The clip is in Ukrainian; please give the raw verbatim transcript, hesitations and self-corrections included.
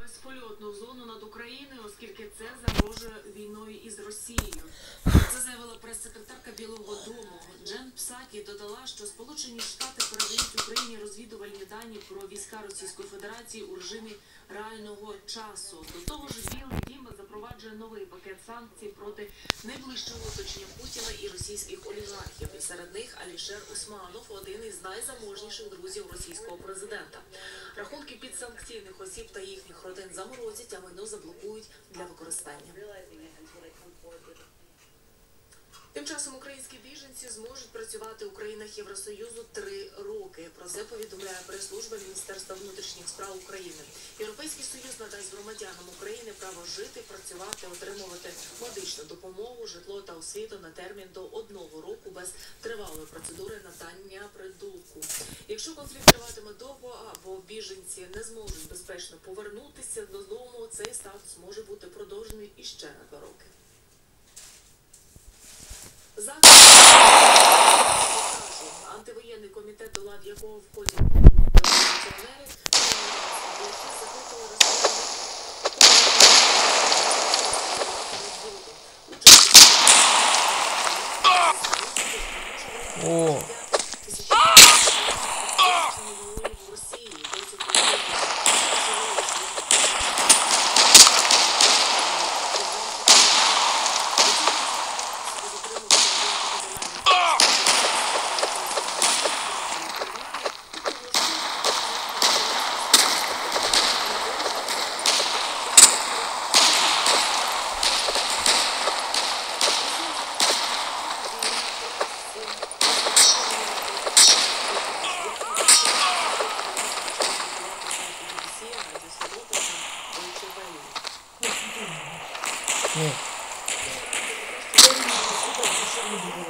безпольотну зону над Україною, оскільки це загрожує війною із Росією. Це заявила прес-секретарка Білого Дому. Джен Псакі додала, що Сполучені Штати передають Україні розвідувальні дані про війська Російської Федерації у режимі реального часу. До того ж, Білий Дім запроваджує новий пакет санкцій проти найближчого оточення Путіна і російських олігархів. І серед них Алішер Усманов, один із найзаможніших друзів російського президента. Рахунки підсанкційних осіб та їхніх родин заморозять, а майно заблокують для використання. Тим часом українські біженці зможуть працювати у країнах Євросоюзу три роки. Про це повідомляє прес-служба Міністерства внутрішніх справ України. Європейський Союз надасть громадянам України право жити, працювати, отримувати медичну допомогу, житло та освіту на термін до одного року без тривалої процедури надання притулку. Якщо конфлікт триватиме довго або біженці не зможуть безпечно повернутися додому, цей статус може бути продовжений іще на два роки. Завтра антивоєнний комітет, до лав якого входять пенсіонери, закликали О! Ні.